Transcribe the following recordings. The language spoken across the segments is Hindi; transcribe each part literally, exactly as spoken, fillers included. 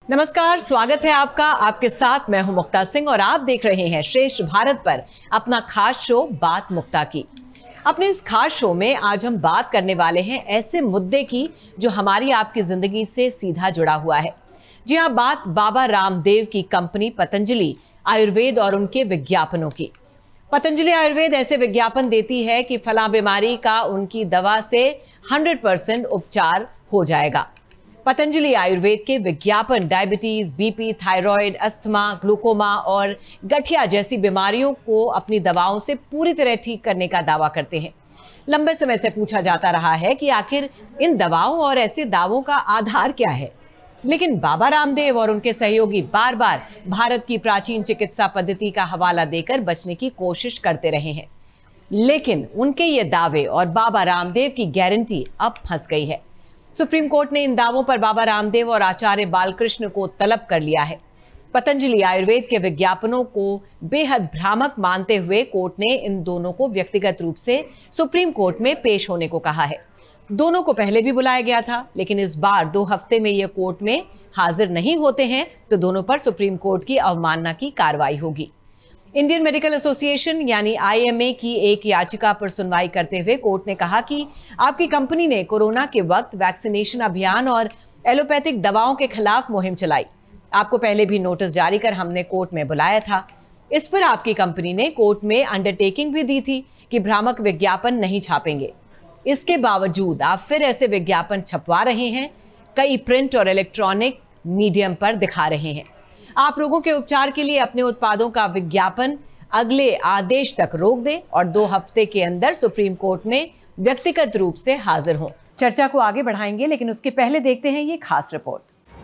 नमस्कार, स्वागत है आपका। आपके साथ मैं हूं मुक्ता सिंह और आप देख रहे हैं श्रेष्ठ भारत पर अपना खास शो बात मुक्ता की। अपने इस खास शो में आज हम बात करने वाले हैं ऐसे मुद्दे की जो हमारी आपकी जिंदगी से सीधा जुड़ा हुआ है। जी हाँ, बात बाबा रामदेव की कंपनी पतंजलि आयुर्वेद और उनके विज्ञापनों की। पतंजलि आयुर्वेद ऐसे विज्ञापन देती है कि फला बीमारी का उनकी दवा से हंड्रेड परसेंट उपचार हो जाएगा। पतंजलि आयुर्वेद के विज्ञापन diabetes, BP, thyroid, asthma, glaucoma और गठिया जैसी बीमारियों को अपनी दवाओं से पूरी तरह ठीक करने का दावा करते हैं। लंबे समय से पूछा जाता रहा है कि आखिर इन दवाओं और ऐसे दावों का आधार क्या है, लेकिन बाबा रामदेव और उनके सहयोगी बार बार भारत की प्राचीन चिकित्सा पद्धति का हवाला देकर बचने की कोशिश करते रहे हैं। लेकिन उनके ये दावे और बाबा रामदेव की गारंटी अब फंस गई है। सुप्रीम कोर्ट ने इन दावों पर बाबा रामदेव और आचार्य बालकृष्ण को तलब कर लिया है। पतंजलि आयुर्वेद के विज्ञापनों को बेहद भ्रामक मानते हुए कोर्ट ने इन दोनों को व्यक्तिगत रूप से सुप्रीम कोर्ट में पेश होने को कहा है। दोनों को पहले भी बुलाया गया था, लेकिन इस बार दो हफ्ते में ये कोर्ट में हाजिर नहीं होते हैं तो दोनों पर सुप्रीम कोर्ट की अवमानना की कार्रवाई होगी। इंडियन मेडिकल एसोसिएशन यानी आई एम ए की एक याचिका पर सुनवाई करते हुए कोर्ट ने कहा कि आपकी कंपनी ने कोरोना के वक्त वैक्सीनेशन अभियान और एलोपैथिक दवाओं के खिलाफ मुहिम चलाई। आपको पहले भी नोटिस जारी कर हमने कोर्ट में बुलाया था। इस पर आपकी कंपनी ने कोर्ट में अंडरटेकिंग भी दी थी कि भ्रामक विज्ञापन नहीं छापेंगे। इसके बावजूद आप फिर ऐसे विज्ञापन छपवा रहे हैं, कई प्रिंट और इलेक्ट्रॉनिक मीडियम पर दिखा रहे हैं। आप रोगों के उपचार के लिए अपने उत्पादों का विज्ञापन अगले आदेश तक रोक दें और दो हफ्ते के अंदर सुप्रीम कोर्ट में व्यक्तिगत रूप से हाजिर हों। चर्चा को आगे बढ़ाएंगे, लेकिन उसके पहले देखते हैं ये खास रिपोर्ट।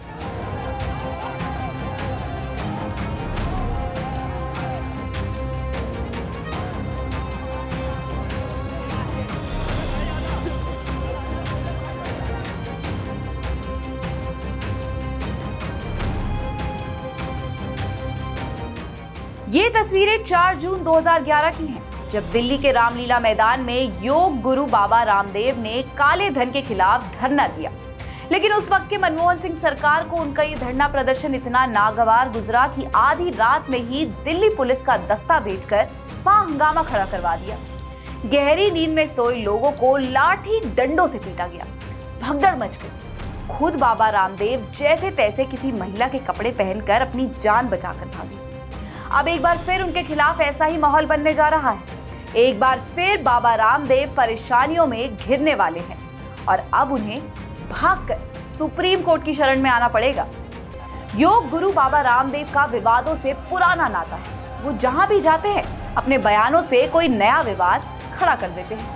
ये तस्वीरें चार जून दो हज़ार ग्यारह की हैं, जब दिल्ली के रामलीला मैदान में योग गुरु बाबा रामदेव ने काले धन के खिलाफ धरना दिया। लेकिन उस वक्त के मनमोहन सिंह सरकार को उनका ये धरना प्रदर्शन इतना नागवार गुजरा कि आधी रात में ही दिल्ली पुलिस का दस्ता भेजकर वहां हंगामा खड़ा करवा दिया। गहरी नींद में सोए लोगों को लाठी डंडों से पीटा गया, भगदड़ मच गई। खुद बाबा रामदेव जैसे तैसे किसी महिला के कपड़े पहनकर अपनी जान बचाकर भागे। अब एक बार फिर उनके खिलाफ ऐसा ही माहौल बनने जा रहा है। एक बार फिर बाबा रामदेव परेशानियों में घिरने वाले हैं और अब उन्हें भागकर सुप्रीम कोर्ट की शरण में आना पड़ेगा। योग गुरु बाबा रामदेव का विवादों से पुराना नाता है। वो जहां भी जाते हैं अपने बयानों से कोई नया विवाद खड़ा कर देते हैं।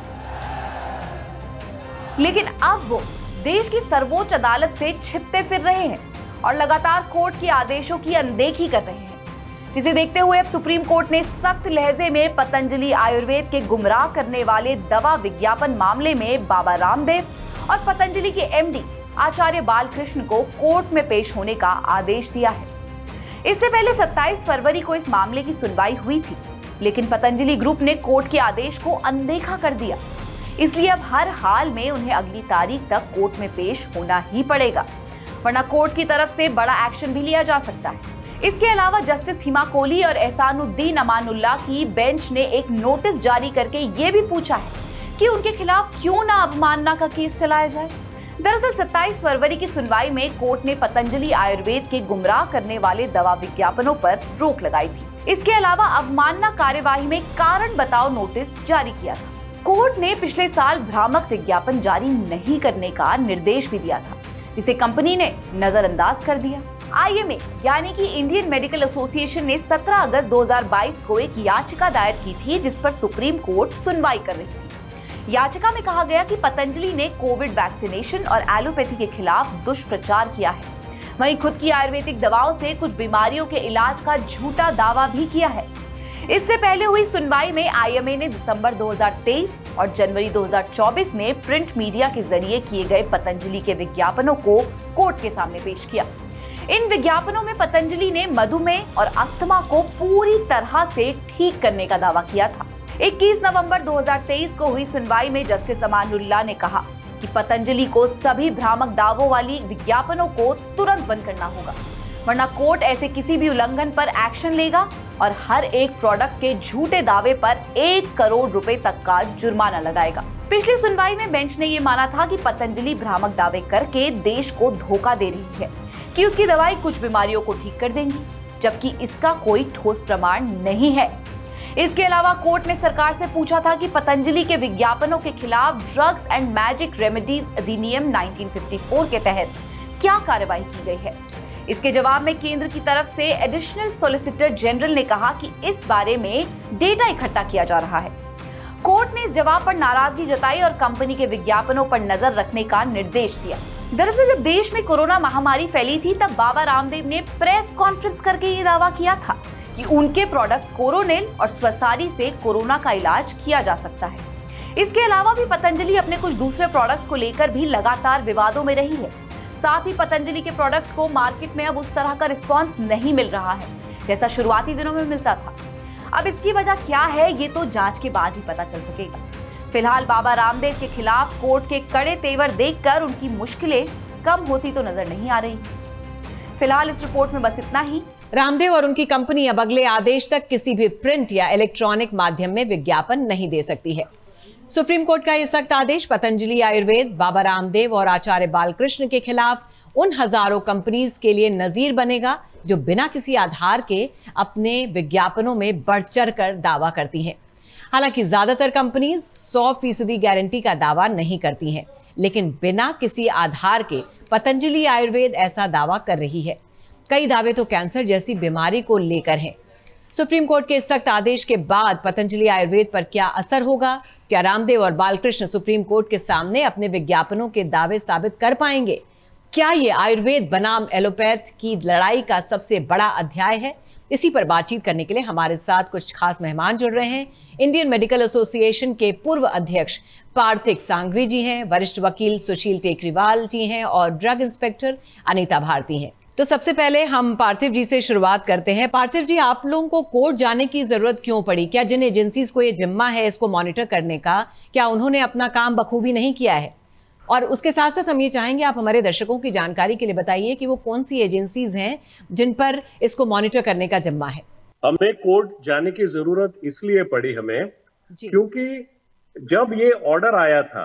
लेकिन अब वो देश की सर्वोच्च अदालत से छिपते फिर रहे हैं और लगातार कोर्ट के आदेशों की अनदेखी कर रहे हैं, जिसे देखते हुए अब सुप्रीम कोर्ट ने सख्त लहजे में पतंजलि आयुर्वेद के गुमराह करने वाले दवा विज्ञापन मामले में बाबा रामदेव और पतंजलि के एम डी आचार्य बालकृष्ण को कोर्ट में पेश होने का आदेश दिया है। इससे पहले सत्ताईस फरवरी को इस मामले की सुनवाई हुई थी, लेकिन पतंजलि ग्रुप ने कोर्ट के आदेश को अनदेखा कर दिया। इसलिए अब हर हाल में उन्हें अगली तारीख तक कोर्ट में पेश होना ही पड़ेगा, वरना कोर्ट की तरफ से बड़ा एक्शन भी लिया जा सकता है। इसके अलावा जस्टिस हिमा कोहली और एहसानुद्दीन अमानुल्लाह की बेंच ने एक नोटिस जारी करके ये भी पूछा है कि उनके खिलाफ क्यों ना अवमानना का केस चलाया जाए। दरअसल सत्ताईस फरवरी की सुनवाई में कोर्ट ने पतंजलि आयुर्वेद के गुमराह करने वाले दवा विज्ञापनों पर रोक लगाई थी। इसके अलावा अवमानना कार्यवाही में कारण बताओ नोटिस जारी किया था। कोर्ट ने पिछले साल भ्रामक विज्ञापन जारी नहीं करने का निर्देश भी दिया था, जिसे कंपनी ने नजरअंदाज कर दिया। आई एम ए यानी कि इंडियन मेडिकल एसोसिएशन ने सत्रह अगस्त दो हज़ार बाईस को एक याचिका दायर की थी, जिस पर सुप्रीम कोर्ट सुनवाई कर रही थी। याचिका में कहा गया कि पतंजलि ने कोविड वैक्सीनेशन और एलोपैथी के खिलाफ दुष्प्रचार किया है। वहीं खुद की आयुर्वेदिक दवाओं से कुछ बीमारियों के इलाज का झूठा दावा भी किया है। इससे पहले हुई सुनवाई में आई एम ए ने दिसंबर दो हज़ार तेईस और जनवरी दो हज़ार चौबीस में प्रिंट मीडिया के जरिए किए गए पतंजलि के विज्ञापनों को कोर्ट के सामने पेश किया। इन विज्ञापनों में पतंजलि ने मधुमेह और अस्थमा को पूरी तरह से ठीक करने का दावा किया था। इक्कीस नवंबर दो हज़ार तेईस को हुई सुनवाई में जस्टिस अमानुल्लाह ने कहा कि पतंजलि को सभी भ्रामक दावों वाली विज्ञापनों को तुरंत बंद करना होगा। वरना कोर्ट ऐसे किसी भी उल्लंघन पर एक्शन लेगा और हर एक प्रोडक्ट के झूठे दावे पर एक करोड़ रुपए तक का जुर्माना लगाएगा। पिछली सुनवाई में बेंच ने ये माना था कि पतंजलि भ्रामक दावे करके देश को धोखा दे रही है कि उसकी दवाई कुछ बीमारियों को ठीक कर देंगी, जबकि इसका कोई ठोस प्रमाण नहीं है। इसके अलावा कोर्ट ने सरकार से पूछा था कि पतंजलि के विज्ञापनों के खिलाफ ड्रग्स एंड मैजिक रेमेडीज अधिनियम उन्नीस सौ चौवन के तहत क्या कार्रवाई की गई है। इसके जवाब में केंद्र की तरफ से एडिशनल सॉलिसिटर जनरल ने कहा कि इस बारे में डेटा इकट्ठा किया जा रहा है। कोर्ट ने इस जवाब पर नाराजगी जताई और कंपनी के विज्ञापनों पर नजर रखने का निर्देश दिया। दरअसल जब देश में कोरोना महामारी फैली थी तब बाबा रामदेव ने प्रेस कॉन्फ्रेंस करके ये दावा किया था कि उनके प्रोडक्ट कोरोनिल और स्वसारी से कोरोना का इलाज किया जा सकता है। इसके अलावा भी पतंजलि अपने कुछ दूसरे प्रोडक्ट्स को लेकर भी लगातार विवादों में रही है। साथ ही पतंजलि के प्रोडक्ट्स को मार्केट में अब उस तरह का रिस्पांस नहीं मिल रहा है जैसा शुरुआती दिनों में मिलता था। अब इसकी वजह क्या है ये तो जांच के बाद ही पता चल सकेगा। फिलहाल बाबा रामदेव के खिलाफ कोर्ट के कड़े तेवर देखकर उनकी मुश्किलें कम होती तो नजर नहीं आ रही। फिलहाल इस रिपोर्ट में बस इतना ही। रामदेव और उनकी कंपनी अब अगले आदेश तक किसी भी प्रिंट या इलेक्ट्रॉनिक माध्यम में विज्ञापन नहीं दे सकती है। सुप्रीम कोर्ट का यह सख्त आदेश पतंजलि आयुर्वेद, बाबा रामदेव और आचार्य बालकृष्ण के खिलाफ उन हजारों कंपनीज के लिए नजीर बनेगा जो बिना किसी आधार के अपने विज्ञापनों में बढ़ चढ़ कर दावा करती हैं। हालांकि ज्यादातर कंपनीज सौ फीसदी गारंटी का दावा नहीं करती हैं, लेकिन बिना किसी आधार के पतंजलि आयुर्वेद ऐसा दावा कर रही है। कई दावे तो कैंसर जैसी बीमारी को लेकर हैं। सुप्रीम कोर्ट के इस सख्त आदेश के बाद पतंजलि आयुर्वेद पर क्या असर होगा? क्या रामदेव और बालकृष्ण सुप्रीम कोर्ट के सामने अपने विज्ञापनों के दावे साबित कर पाएंगे? क्या ये आयुर्वेद बनाम एलोपैथ की लड़ाई का सबसे बड़ा अध्याय है? इसी पर बातचीत करने के लिए हमारे साथ कुछ खास मेहमान जुड़ रहे हैं। इंडियन मेडिकल एसोसिएशन के पूर्व अध्यक्ष पार्थिक सांघवी जी हैं, वरिष्ठ वकील सुशील टेकरीवाल जी हैं और ड्रग इंस्पेक्टर अनीता भारती हैं। तो सबसे पहले हम पार्थिव जी से शुरुआत करते हैं। पार्थिव जी, आप लोगों को कोर्ट जाने की जरूरत क्यों पड़ी? क्या जिन एजेंसीज को ये जिम्मा है इसको मॉनिटर करने का, क्या उन्होंने अपना काम बखूबी नहीं किया है? और उसके साथ साथ हम ये चाहेंगे आप हमारे दर्शकों की जानकारी के लिए बताइए कि वो कौन सी एजेंसीज हैं जिन पर इसको मॉनिटर करने का जिम्मा है। हमें कोर्ट जाने की जरूरत इसलिए पड़ी हमें क्योंकि जब ये ऑर्डर आया था,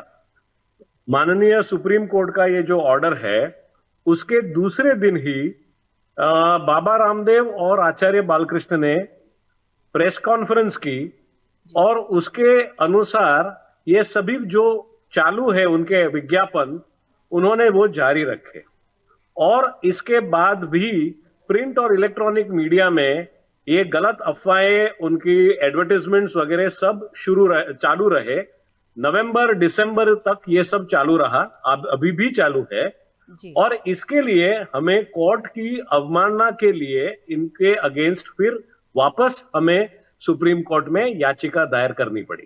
माननीय सुप्रीम कोर्ट का ये जो ऑर्डर है, उसके दूसरे दिन ही आ, बाबा रामदेव और आचार्य बालकृष्ण ने प्रेस कॉन्फ्रेंस की और उसके अनुसार ये सभी जो चालू है उनके विज्ञापन, उन्होंने वो जारी रखे। और इसके बाद भी प्रिंट और इलेक्ट्रॉनिक मीडिया में ये गलत अफवाहें, उनकी एडवर्टाइजमेंट्स वगैरह सब शुरू रहे, चालू रहे। नवंबर दिसंबर तक ये सब चालू रहा, अब अभी भी चालू है। और इसके लिए हमें कोर्ट की अवमानना के लिए इनके अगेंस्ट फिर वापस हमें सुप्रीम कोर्ट में याचिका दायर करनी पड़ी।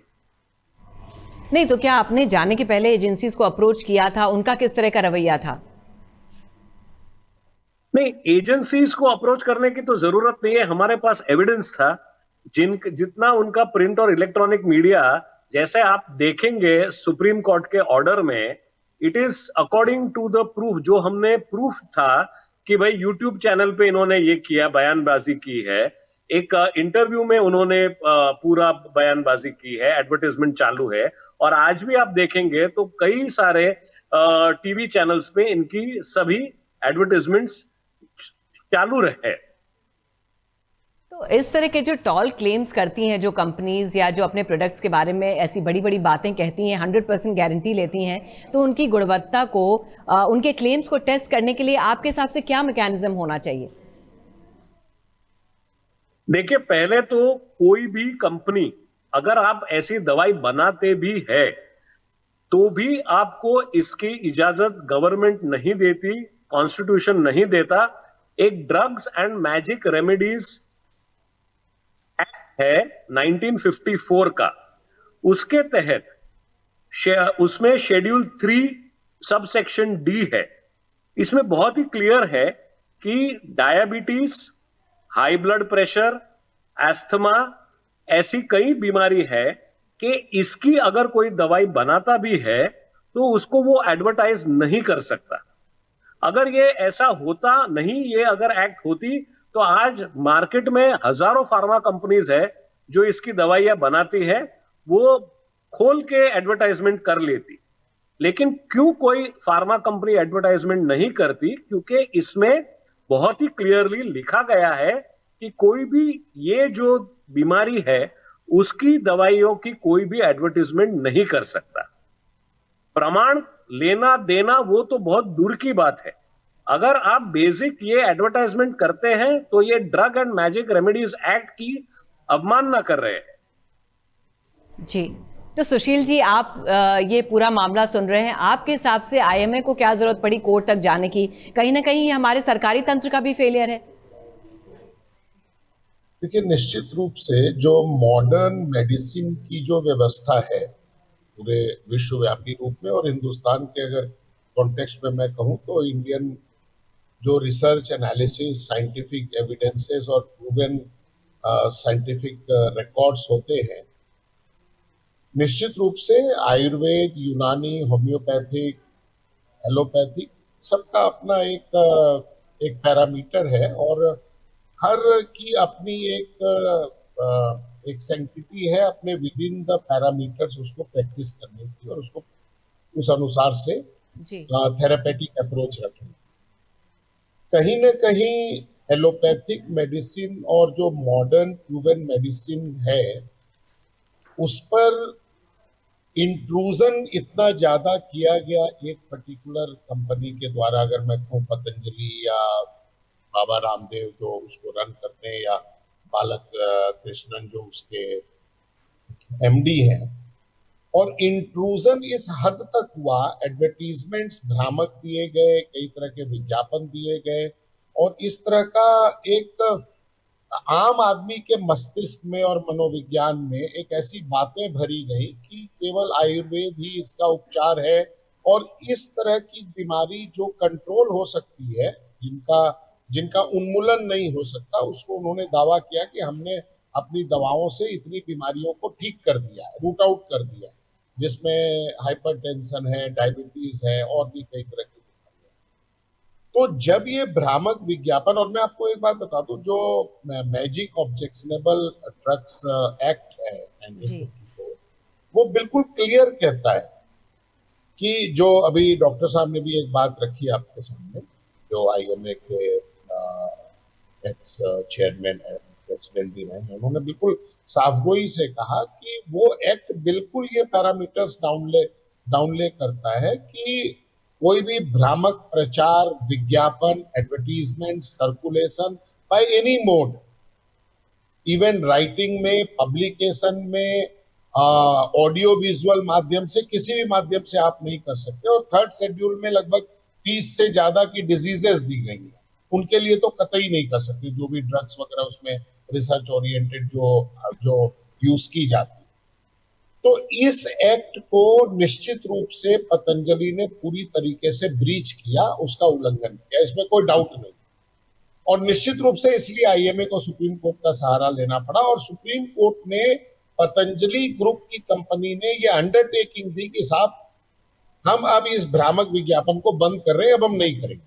नहीं तो क्या आपने जाने के पहले एजेंसीज को अप्रोच किया था? उनका किस तरह का रवैया था? नहीं, एजेंसीज को अप्रोच करने की तो जरूरत नहीं है। हमारे पास एविडेंस था। जिन जितना उनका प्रिंट और इलेक्ट्रॉनिक मीडिया, जैसे आप देखेंगे सुप्रीम कोर्ट के ऑर्डर में, it is according to the proof. जो हमने प्रूफ था कि भाई यूट्यूब चैनल पे इन्होंने ये किया, बयानबाजी की है, एक इंटरव्यू में उन्होंने पूरा बयानबाजी की है, एडवर्टाइजमेंट चालू है। और आज भी आप देखेंगे तो कई सारे टीवी चैनल्स पे इनकी सभी एडवर्टाइजमेंट्स चालू रहे। तो इस तरह के जो टॉल क्लेम्स करती हैं जो कंपनीज या जो अपने प्रोडक्ट्स के बारे में ऐसी बड़ी बड़ी बातें कहती हैं, हंड्रेड परसेंट गारंटी लेती हैं, तो उनकी गुणवत्ता को, आ, उनके क्लेम्स को टेस्ट करने के लिए आपके हिसाब से क्या मैकेनिज्म होना चाहिए? देखिए, पहले तो कोई भी कंपनी अगर आप ऐसी दवाई बनाते भी है तो भी आपको इसकी इजाजत गवर्नमेंट नहीं देती, कॉन्स्टिट्यूशन नहीं देता। एक drugs and magic remedies act है नाइनटीन फिफ्टी फोर का, उसके तहत उसमें schedule three sub section D है। इसमें बहुत ही क्लियर है कि diabetes, high blood pressure, asthma, ऐसी कई बीमारी है कि इसकी अगर कोई दवाई बनाता भी है तो उसको वो एडवर्टाइज नहीं कर सकता। अगर ये ऐसा होता नहीं, ये अगर एक्ट होती, तो आज मार्केट में हजारों फार्मा कंपनीज है जो इसकी दवाइयां बनाती है, वो खोल के एडवर्टाइजमेंट कर लेती। लेकिन क्यों कोई फार्मा कंपनी एडवर्टाइजमेंट नहीं करती? क्योंकि इसमें बहुत ही क्लियरली लिखा गया है कि कोई भी ये जो बीमारी है उसकी दवाइयों की कोई भी एडवर्टाइजमेंट नहीं कर सकता। प्रमाण लेना देना वो तो बहुत दूर की बात है। अगर आप बेसिक ये एडवर्टाइजमेंट करते हैं तो ये drug and magic remedies act की अवमानना कर रहे हैं। जी, तो सुशील जी, आप आ, ये पूरा मामला सुन रहे हैं, आपके हिसाब से आईएमए को क्या जरूरत पड़ी कोर्ट तक जाने की? कहीं ना कहीं हमारे सरकारी तंत्र का भी फेलियर है। देखिए, निश्चित रूप से जो मॉडर्न मेडिसिन की जो व्यवस्था है पूरे विश्वव्यापी रूप में, और हिंदुस्तान के अगर कॉन्टेक्स्ट में मैं कहूँ तो इंडियन जो रिसर्च एनालिसिस, साइंटिफिक एविडेंसेस और प्रूवन साइंटिफिक रिकॉर्ड्स होते हैं, निश्चित रूप से आयुर्वेद, यूनानी, होम्योपैथिक, एलोपैथिक सबका अपना एक एक पैरामीटर है और हर की अपनी एक एक सैंक्टिटी है अपने विद इन द पैरामीटर्स उसको प्रैक्टिस करने की और उसको उस अनुसार से थेरेपेटिक अप्रोच रखने। कहीं न कहीं एलोपैथिक मेडिसिन और जो मॉडर्न प्रूवन मेडिसिन है उस पर इंट्रूजन इतना ज्यादा किया गया एक पर्टिकुलर कंपनी के द्वारा, अगर मैं कहूँ पतंजलि या बाबा रामदेव जो उसको रन करते हैं या बालक कृष्णन जो उसके एमडी हैं, और इंट्रूजन इस हद तक हुआ, एडवर्टीजमेंट्स भ्रामक दिए गए, कई तरह के विज्ञापन दिए गए और इस तरह का एक आम आदमी के मस्तिष्क में और मनोविज्ञान में एक ऐसी बातें भरी गई कि केवल आयुर्वेद ही इसका उपचार है और इस तरह की बीमारी जो कंट्रोल हो सकती है, जिनका जिनका उन्मूलन नहीं हो सकता, उसको उन्होंने दावा किया कि हमने अपनी दवाओं से इतनी बीमारियों को ठीक कर दिया है, रूट आउट कर दिया है, जिसमें हाइपरटेंशन है, डायबिटीज है और भी कई तरह की बीमारियां। तो जब ये भ्रामक विज्ञापन, और मैं आपको एक बात बता दूं, जो मैजिक ऑब्जेक्शनेबल ड्रग्स एक्ट है नाइनटीन फिफ्टी फोर, वो बिल्कुल क्लियर कहता है कि जो अभी डॉक्टर साहब ने भी एक बात रखी आपके सामने, जो आईएमए के एक्स चेयरमैन प्रेसिडेंट भी रहे हैं, उन्होंने बिल्कुल साफगोई से कहा कि वो एक्ट बिल्कुल ये पैरामीटर्स डाउनले डाउनले करता है कि कोई भी भ्रामक प्रचार, विज्ञापन, advertisement, circulation by any mode, even writing में, पब्लिकेशन में, ऑडियो विजुअल माध्यम से, किसी भी माध्यम से आप नहीं कर सकते। और थर्ड शेड्यूल में लगभग तीस से ज्यादा की डिजीजेस दी गई हैं, उनके लिए तो कतई नहीं कर सकते, जो भी ड्रग्स वगैरह उसमें रिसर्च ओरिएंटेड जो जो यूज की जाती। तो इस एक्ट को निश्चित रूप से पतंजलि ने पूरी तरीके से ब्रीच किया, उसका उल्लंघन किया, इसमें कोई डाउट नहीं। और निश्चित रूप से इसलिए आईएमए को सुप्रीम कोर्ट का सहारा लेना पड़ा और सुप्रीम कोर्ट ने पतंजलि ग्रुप की कंपनी ने यह अंडरटेकिंग दी कि साहब हम अब इस भ्रामक विज्ञापन को बंद कर रहे हैं, अब हम नहीं करेंगे।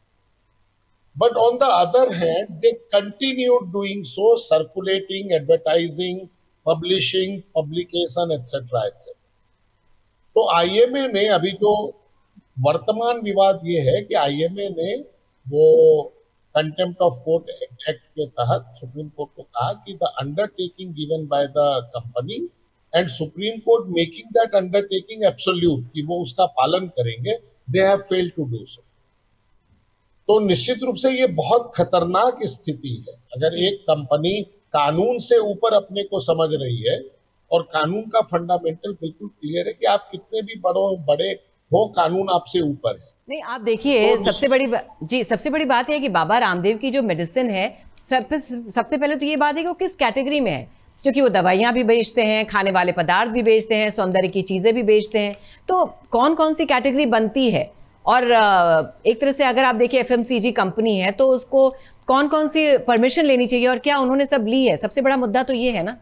But on the other hand, they continued doing so, circulating, advertising, publishing, publication, et cetera, et cetera. तो आईएमए ने अभी जो वर्तमान विवाद ये है कि आईएमए ने वो कंटेम्प्ट ऑफ कोर्ट एक्ट के तहत सुप्रीम कोर्ट को कहा कि the undertaking given by the company and supreme court making that undertaking absolute, कि वो उसका पालन करेंगे, they have failed to do so. तो निश्चित रूप से ये बहुत खतरनाक स्थिति है। अगर एक कंपनी कानून से ऊपर अपने को समझ रही है, और कानून का फंडामेंटल बिल्कुल क्लियर है कि आप कितने भी बड़ो बड़े हो, कानून आपसे ऊपर है। नहीं, आप देखिए, तो सबसे बड़ी जी सबसे बड़ी बात है कि बाबा रामदेव की जो मेडिसिन है, सब, सबसे पहले तो ये बात है कि वो किस कैटेगरी में है, क्योंकि वो दवाइयाँ भी बेचते हैं, खाने वाले पदार्थ भी बेचते हैं, सौंदर्य की चीज़ें भी बेचते हैं। तो कौन कौन सी कैटेगरी बनती है? और एक तरह से अगर आप देखिए एफएमसीजी कंपनी है तो उसको कौन कौन सी परमिशन लेनी चाहिए और क्या उन्होंने सब ली है? सबसे बड़ा मुद्दा तो ये है ना।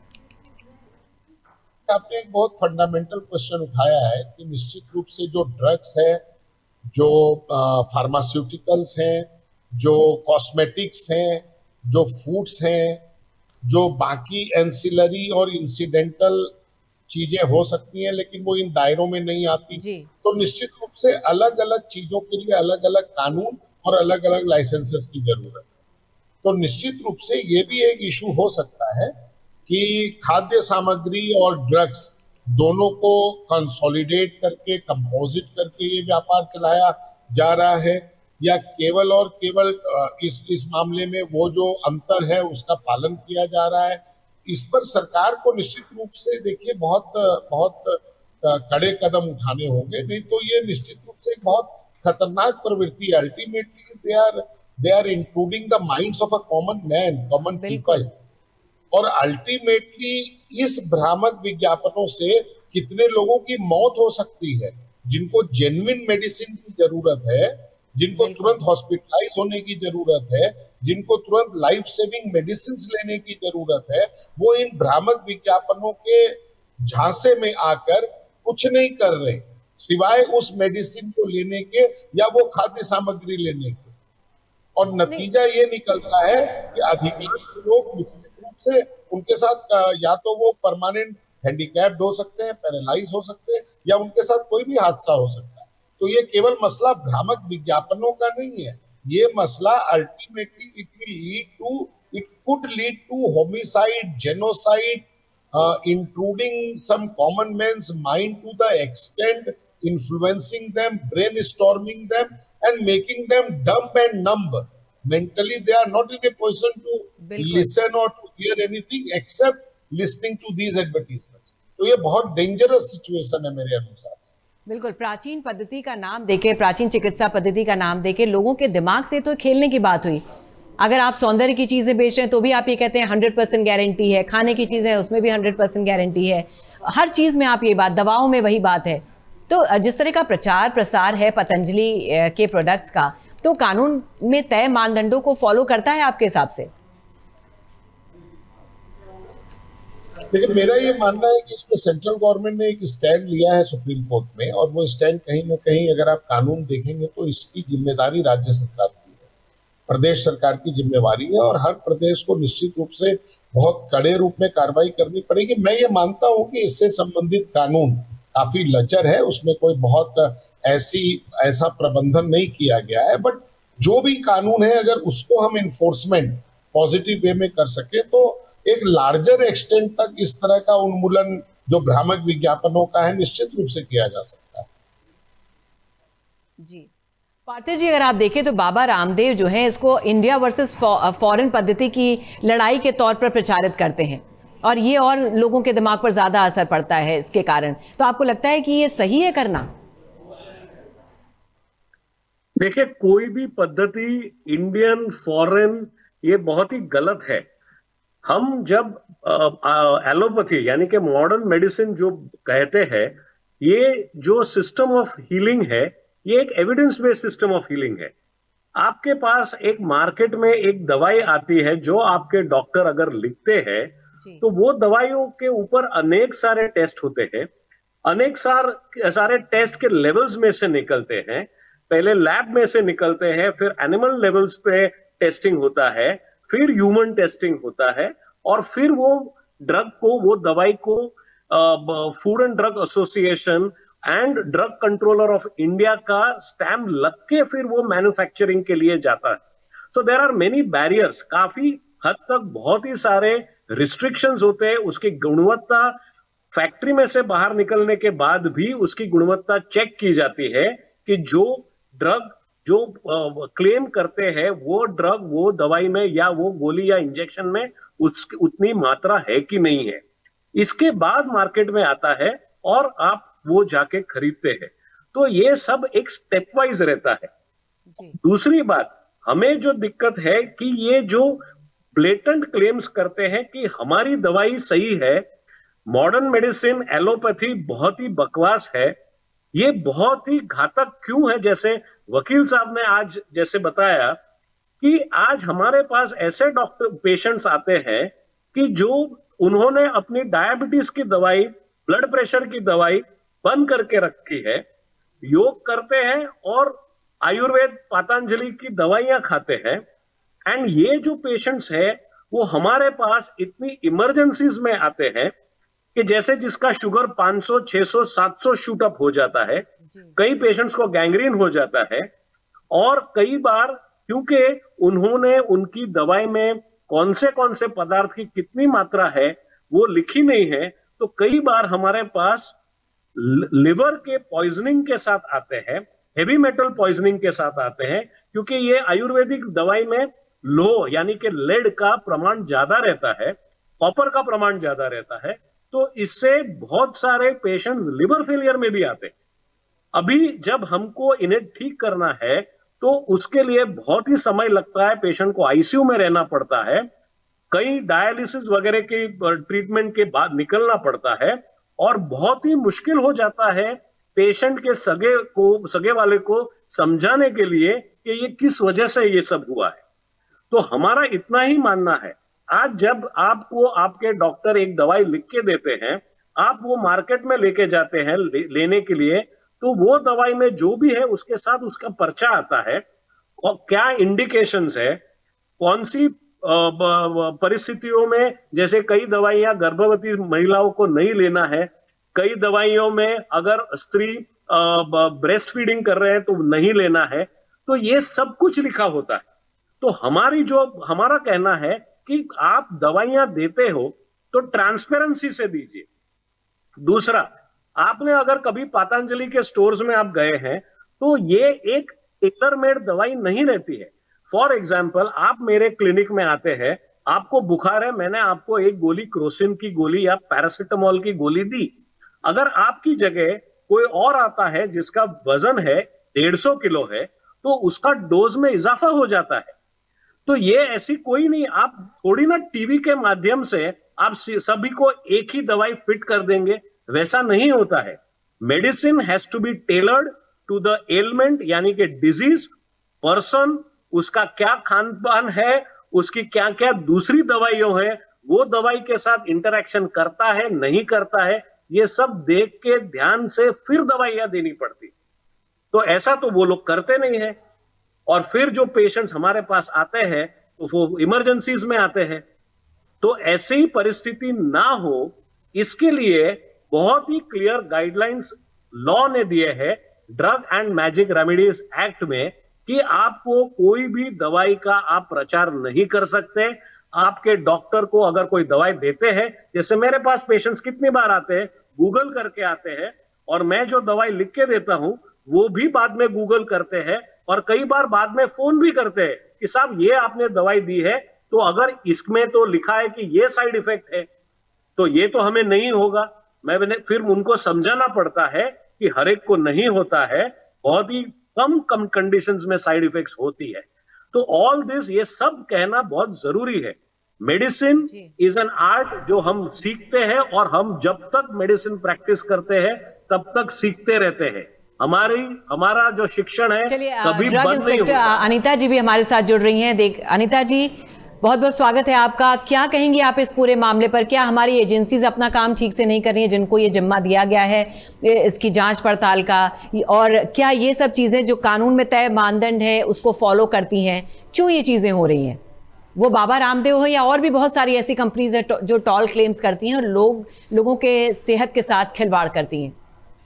आपने एक बहुत फंडामेंटल क्वेश्चन उठाया है कि निश्चित रूप से जो ड्रग्स है जो फार्मास्यूटिकल्स हैं, जो कॉस्मेटिक्स हैं, जो फूड्स हैं, जो बाकी एंसिलरी और इंसिडेंटल चीजें हो सकती हैं लेकिन वो इन दायरों में नहीं आती, तो निश्चित रूप से अलग अलग चीजों के लिए अलग अलग कानून और अलग अलग लाइसेंसेस की जरूरत है। तो निश्चित रूप से ये भी एक इशू हो सकता है कि खाद्य सामग्री और ड्रग्स दोनों को कंसोलिडेट करके, कंपोजिट करके ये व्यापार चलाया जा रहा है, या केवल और केवल इस इस मामले में वो जो अंतर है उसका पालन किया जा रहा है। इस पर सरकार को निश्चित रूप से देखिए बहुत बहुत कड़े कदम उठाने होंगे, नहीं तो ये निश्चित रूप से एक बहुत खतरनाक प्रवृत्ति है। Ultimately they are they are including the minds of a common man, common people, और अल्टीमेटली इस भ्रामक विज्ञापनों से कितने लोगों की मौत हो सकती है, जिनको जेन्युइन मेडिसिन की जरूरत है, जिनको तुरंत हॉस्पिटलाइज होने की जरूरत है, जिनको तुरंत लाइफ सेविंग मेडिसिन लेने की जरूरत है, वो इन भ्रामक विज्ञापनों के झांसे में आकर कुछ नहीं कर रहे सिवाय उस मेडिसिन को लेने के या वो खाद्य सामग्री लेने के। और नतीजा ये निकलता है कि अधिकांश लोग निश्चित रूप से उनके साथ या तो वो परमानेंट हैंडीकैप्ड हो सकते हैं, पैरालाइज हो सकते हैं, या उनके साथ कोई भी हादसा हो सकता है। तो ये केवल मसला भ्रामक विज्ञापनों का नहीं है, ये मसला ultimately it will lead to it could lead to homicide, genocide, including some common man's mind to the extent influencing them, brainstorming them and making them dumb and numb. Mentally they are not in a position to listen or to hear anything except listening to these advertisements. तो ये बहुत डेंजरस सिचुएशन है मेरे अनुसार से। बिल्कुल, प्राचीन पद्धति का नाम देके, प्राचीन चिकित्सा पद्धति का नाम देके लोगों के दिमाग से तो खेलने की बात हुई। अगर आप सौंदर्य की चीजें बेच रहे हैं तो भी आप ये कहते हैं हंड्रेड परसेंट गारंटी है, खाने की चीजें हैं उसमें भी हंड्रेड परसेंट गारंटी है, हर चीज में आप ये बात, दवाओं में वही बात है। तो जिस तरह का प्रचार प्रसार है पतंजलि के प्रोडक्ट्स का, तो कानून में तय मानदंडों को फॉलो करता है आपके हिसाब से? लेकिन मेरा ये मानना है कि इसमें सेंट्रल गवर्नमेंट ने एक स्टैंड लिया है सुप्रीम कोर्ट में, और वो स्टैंड कहीं ना कहीं अगर आप कानून देखेंगे तो इसकी जिम्मेदारी राज्य सरकार की है, प्रदेश सरकार की जिम्मेवारी है, और हर प्रदेश को निश्चित रूप से बहुत कड़े रूप में कार्रवाई करनी पड़ेगी। मैं ये मानता हूँ कि इससे संबंधित कानून काफी लचर है, उसमें कोई बहुत ऐसी ऐसा प्रबंधन नहीं किया गया है, बट जो भी कानून है अगर उसको हम इन्फोर्समेंट पॉजिटिव वे में कर सके तो एक लार्जर एक्सटेंट तक इस तरह का उन्मूलन जो भ्रामक विज्ञापनों का है निश्चित रूप से किया जा सकता है। जी पार्थिव जी, अगर आप देखें तो बाबा रामदेव जो है इसको इंडिया वर्सेस फॉरेन पद्धति की लड़ाई के तौर पर प्रचारित करते हैं, और ये और लोगों के दिमाग पर ज्यादा असर पड़ता है इसके कारण। तो आपको लगता है कि ये सही है करना? देखिए, कोई भी पद्धति इंडियन फॉरेन ये बहुत ही गलत है। हम जब एलोपैथी यानी कि मॉडर्न मेडिसिन जो कहते हैं, ये जो सिस्टम ऑफ हीलिंग है ये एक evidence based system of healing है। आपके पास एक मार्केट में एक दवाई आती है जो आपके डॉक्टर अगर लिखते हैं तो वो दवाइयों के ऊपर अनेक सारे टेस्ट होते हैं, अनेक सार सारे टेस्ट के लेवल्स में से निकलते हैं। पहले लैब में से निकलते हैं, फिर एनिमल लेवल्स पे टेस्टिंग होता है, फिर ह्यूमन टेस्टिंग होता है, और फिर वो ड्रग को, वो दवाई को food and drug association and drug controller of India का स्टैम्प लग के फिर वो मैन्युफैक्चरिंग के लिए जाता है। So there are many barriers, काफी हद तक बहुत ही सारे रिस्ट्रिक्शंस होते हैं। उसकी गुणवत्ता फैक्ट्री में से बाहर निकलने के बाद भी उसकी गुणवत्ता चेक की जाती है कि जो ड्रग जो क्लेम करते हैं वो ड्रग वो दवाई में या वो गोली या इंजेक्शन में उस उतनी मात्रा है कि नहीं है। इसके बाद मार्केट में आता है और आप वो जाके खरीदते हैं। तो ये सब एक स्टेप वाइज रहता है। दूसरी बात, हमें जो दिक्कत है कि ये जो ब्लेटेंट क्लेम्स करते हैं कि हमारी दवाई सही है, मॉडर्न मेडिसिन एलोपैथी बहुत ही बकवास है, ये बहुत ही घातक क्यों है? जैसे वकील साहब ने आज जैसे बताया कि आज हमारे पास ऐसे डॉक्टर पेशेंट्स आते हैं कि जो उन्होंने अपनी डायबिटीज की दवाई, ब्लड प्रेशर की दवाई बंद करके रखी है, योग करते हैं और आयुर्वेद पतंजलि की दवाइयां खाते हैं। एंड ये जो पेशेंट्स है वो हमारे पास इतनी इमरजेंसीज में आते हैं कि जैसे जिसका शुगर पाँच सौ, छह सौ, सात सौ शूट अप हो जाता है, कई पेशेंट्स को गैंग्रीन हो जाता है, और कई बार क्योंकि उन्होंने उनकी दवाई में कौन से कौन से पदार्थ की कितनी मात्रा है वो लिखी नहीं है, तो कई बार हमारे पास लिवर के पॉइजनिंग के साथ आते हैं, हेवी मेटल पॉइजनिंग के साथ आते हैं, क्योंकि ये आयुर्वेदिक दवाई में लो यानी कि लेड का प्रमाण ज्यादा रहता है, कॉपर का प्रमाण ज्यादा रहता है, तो इससे बहुत सारे पेशेंट्स लिवर फेलियर में भी आते हैं। अभी जब हमको इन्हें ठीक करना है तो उसके लिए बहुत ही समय लगता है, पेशेंट को आईसीयू में रहना पड़ता है, कई डायलिसिस वगैरह के ट्रीटमेंट के बाद निकलना पड़ता है, और बहुत ही मुश्किल हो जाता है पेशेंट के सगे को सगे वाले को समझाने के लिए कि ये किस वजह से ये सब हुआ है। तो हमारा इतना ही मानना है, आज जब आपको आपके डॉक्टर एक दवाई लिख के देते हैं, आप वो मार्केट में लेके जाते हैं ले, लेने के लिए, तो वो दवाई में जो भी है उसके साथ उसका पर्चा आता है, और क्या इंडिकेशंस है, कौन सी परिस्थितियों में, जैसे कई दवाइयां गर्भवती महिलाओं को नहीं लेना है, कई दवाइयों में अगर स्त्री ब्रेस्ट फीडिंग कर रहे हैं तो नहीं लेना है, तो ये सब कुछ लिखा होता है। तो हमारी जो हमारा कहना है कि आप दवाइयां देते हो तो ट्रांसपेरेंसी से दीजिए। दूसरा, आपने अगर कभी पतंजलि के स्टोर्स में आप गए हैं तो ये एक टेलर मेड दवाई नहीं रहती है। फॉर एग्जाम्पल, आप मेरे क्लिनिक में आते हैं, आपको बुखार है, मैंने आपको एक गोली क्रोसिन की गोली या पैरासिटामोल की गोली दी, अगर आपकी जगह कोई और आता है जिसका वजन है डेढ़ सौ किलो है, तो उसका डोज में इजाफा हो जाता है। तो ये ऐसी कोई नहीं, आप थोड़ी ना टीवी के माध्यम से आप सभी को एक ही दवाई फिट कर देंगे, वैसा नहीं होता है। Medicine has to be tailored to the element, यानी कि डिजीज, पर्सन, उसका क्या खान पान है, उसकी क्या क्या दूसरी दवाइयों है, वो दवाई के साथ इंटरेक्शन करता है नहीं करता है, ये सब देख के ध्यान से फिर दवाइयां देनी पड़ती। तो ऐसा तो वो लोग करते नहीं है, और फिर जो पेशेंट्स हमारे पास आते हैं तो वो इमरजेंसीज में आते हैं। तो ऐसी ही परिस्थिति ना हो, इसके लिए बहुत ही क्लियर गाइडलाइंस लॉ ने दिए हैं drug and magic remedies act में, कि आपको कोई भी दवाई का आप प्रचार नहीं कर सकते। आपके डॉक्टर को अगर कोई दवाई देते हैं, जैसे मेरे पास पेशेंट्स कितनी बार आते हैं, गूगल करके आते हैं, और मैं जो दवाई लिख के देता हूं वो भी बाद में गूगल करते हैं, और कई बार बाद में फोन भी करते हैं कि साहब ये आपने दवाई दी है, तो अगर इसमें तो लिखा है कि ये साइड इफेक्ट है, तो ये तो हमें नहीं होगा। मैं फिर उनको समझाना पड़ता है कि हर एक को नहीं होता है, बहुत ही कम कम कंडीशंस में साइड इफेक्ट्स होती है। तो ऑल दिस, ये सब कहना बहुत जरूरी है। मेडिसिन इज एन आर्ट जो हम सीखते हैं, और हम जब तक मेडिसिन प्रैक्टिस करते हैं तब तक सीखते रहते हैं। हमारी हमारा जो शिक्षण है कभी बंद नहीं होता। अनीता जी भी हमारे साथ जुड़ रही हैं। देख अनीता जी, बहुत बहुत स्वागत है आपका। क्या कहेंगी आप इस पूरे मामले पर? क्या हमारी एजेंसीज अपना काम ठीक से नहीं कर रही हैं, जिनको ये जिम्मा दिया गया है इसकी जांच पड़ताल का, और क्या ये सब चीजें जो कानून में तय मानदंड है उसको फॉलो करती हैं? क्यों ये चीजें हो रही हैं? वो बाबा रामदेव हो या और भी बहुत सारी ऐसी कंपनीज है जो टॉल क्लेम्स करती हैं और लोग लोगों के सेहत के साथ खिलवाड़ करती हैं।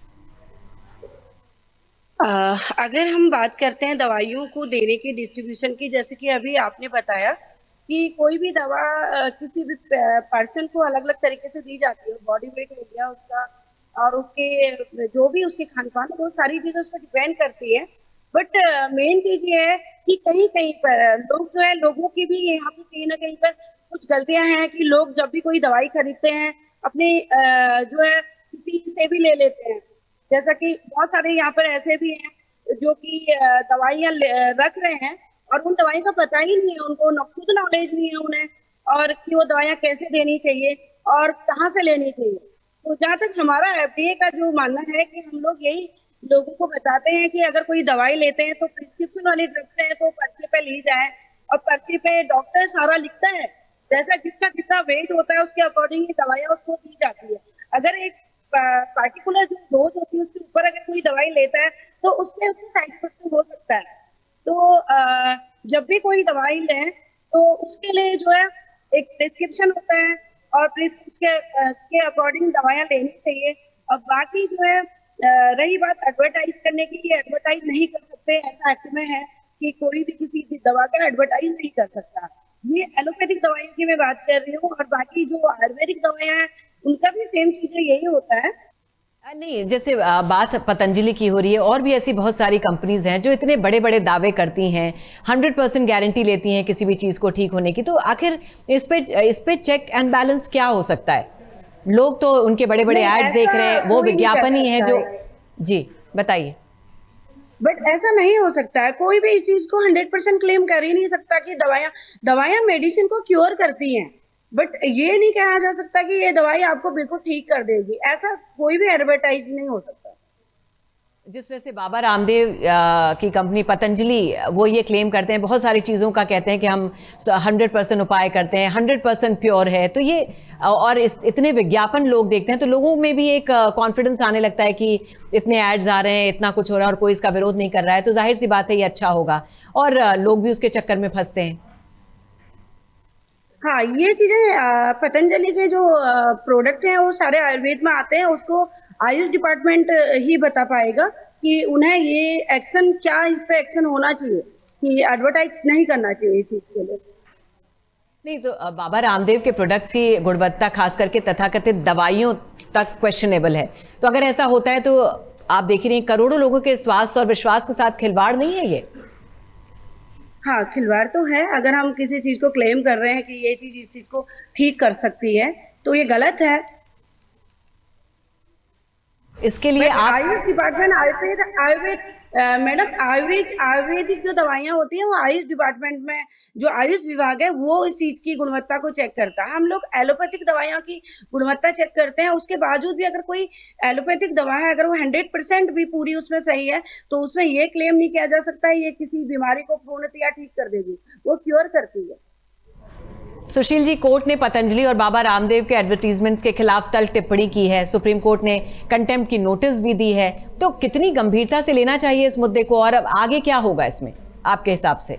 आ, अगर हम बात करते हैं दवाइयों को देने की, डिस्ट्रीब्यूशन की, जैसे कि अभी आपने बताया कि कोई भी दवा किसी भी पर्सन को अलग अलग तरीके से दी जाती है, बॉडी वेट हो गया उसका, और उसके जो भी उसके खान पान, वो सारी चीज़ें उस पर डिपेंड करती है। बट मेन चीज़ ये है कि कहीं कहीं पर लोग जो है, लोगों की भी यहाँ पे कहीं ना कहीं पर कुछ गलतियाँ हैं कि लोग जब भी कोई दवाई खरीदते हैं अपने जो है किसी से भी ले लेते हैं। जैसा कि बहुत सारे यहाँ पर ऐसे भी हैं जो कि दवाइयाँ रख रहे हैं और उन दवाई का पता ही नहीं है उनको, न खुद नॉलेज नहीं है उन्हें, और कि वो दवाइयाँ कैसे देनी चाहिए और कहाँ से लेनी चाहिए। तो जहाँ तक हमारा एफडीए का जो मानना है कि हम लोग यही लोगों को बताते हैं कि अगर कोई दवाई लेते हैं तो प्रिस्क्रिप्शन वाली ड्रग्स है तो पर्चे पे ली जाए, और पर्चे पे डॉक्टर सारा लिखता है, जैसा जिसका कितना वेट होता है उसके अकॉर्डिंग ही दवाइयाँ उसको दी जाती है। अगर एक पार्टिकुलर जो डोज होती है उसके ऊपर अगर कोई दवाई लेता है तो उसमें उसका साइड इफेक्ट हो सकता है। तो आ, जब भी कोई दवाई लें तो उसके लिए जो है एक प्रिस्क्रिप्शन होता है और प्रिस्क्रिप्शन के अकॉर्डिंग दवाइयाँ लेनी चाहिए। और बाकी जो है रही बात एडवर्टाइज करने की, एडवर्टाइज नहीं कर सकते, ऐसा एक्ट में है कि कोई भी किसी भी दवा का एडवर्टाइज नहीं कर सकता। ये एलोपैथिक दवाइयों की मैं बात कर रही हूँ, और बाकी जो आयुर्वेदिक दवाइयाँ हैं उनका भी सेम चीजें यही होता है। नहीं, जैसे बात पतंजलि की हो रही है, और भी ऐसी बहुत सारी कंपनीज हैं जो इतने बड़े बड़े दावे करती हैं, हंड्रेड परसेंट गारंटी लेती हैं किसी भी चीज को ठीक होने की, तो आखिर इस पे इस पे चेक एंड बैलेंस क्या हो सकता है? लोग तो उनके बड़े बड़े एड देख रहे हैं, वो विज्ञापन ही है जो। जी बताइए। बट ऐसा नहीं हो सकता है, कोई भी इस चीज को हंड्रेड परसेंट क्लेम कर ही नहीं सकता कि दवाइयाँ दवाइयाँ मेडिसिन को क्योर करती हैं, बट ये नहीं कहा जा सकता कि ये दवाई आपको बिल्कुल ठीक कर देगी। ऐसा कोई भी एडवर्टाइज नहीं हो सकता। जिस तरह से बाबा रामदेव की कंपनी पतंजलि वो ये क्लेम करते हैं, बहुत सारी चीज़ों का कहते हैं कि हम हंड्रेड परसेंट उपाय करते हैं, हंड्रेड परसेंट प्योर है, तो ये और इस इतने विज्ञापन लोग देखते हैं तो लोगों में भी एक कॉन्फिडेंस आने लगता है कि इतने एड्स आ रहे हैं, इतना कुछ हो रहा है और कोई इसका विरोध नहीं कर रहा है, तो जाहिर सी बात है ये अच्छा होगा, और लोग भी उसके चक्कर में फंसते हैं। हाँ, ये चीजें पतंजलि के जो प्रोडक्ट हैं वो सारे आयुर्वेद में आते हैं, उसको आयुष डिपार्टमेंट ही बता पाएगा कि उन्हें ये एक्शन क्या, इस पे एक्शन होना चाहिए कि एडवर्टाइज नहीं करना चाहिए इस चीज के लिए। नहीं तो बाबा रामदेव के प्रोडक्ट्स की गुणवत्ता खास करके तथाकथित दवाइयों तक क्वेश्चनेबल है, तो अगर ऐसा होता है तो आप देख रहे हैं करोड़ों लोगों के स्वास्थ्य और विश्वास के साथ खिलवाड़ नहीं है ये? हाँ, खिलवाड़ तो है। अगर हम किसी चीज को क्लेम कर रहे हैं कि ये चीज इस चीज को ठीक कर सकती है तो ये गलत है। इसके लिए आप आयुष डिपार्टमेंट आयुर्वेद आयुर्वेद मैडम आयुर्वेद आयुर्वेदिक जो दवाइयाँ होती हैं वो आयुष डिपार्टमेंट में जो आयुष विभाग है वो इस चीज की गुणवत्ता को चेक करता है। हम लोग एलोपैथिक दवाइयों की गुणवत्ता चेक करते हैं, उसके बावजूद भी अगर कोई एलोपैथिक दवा है, अगर वो हंड्रेड परसेंट भी पूरी उसमें सही है तो उसमें ये क्लेम नहीं किया जा सकता है ये किसी बीमारी को पूर्णतया ठीक कर देगी, वो क्योर करती है। सुशील जी, कोर्ट ने पतंजलि और बाबा रामदेव के एडवर्टीजमेंट्स के खिलाफ तल्ख टिप्पणी की है, सुप्रीम कोर्ट ने कंटेम्प्ट की नोटिस भी दी है, तो कितनी गंभीरता से लेना चाहिए इस मुद्दे को, और अब आगे क्या होगा इसमें आपके हिसाब से?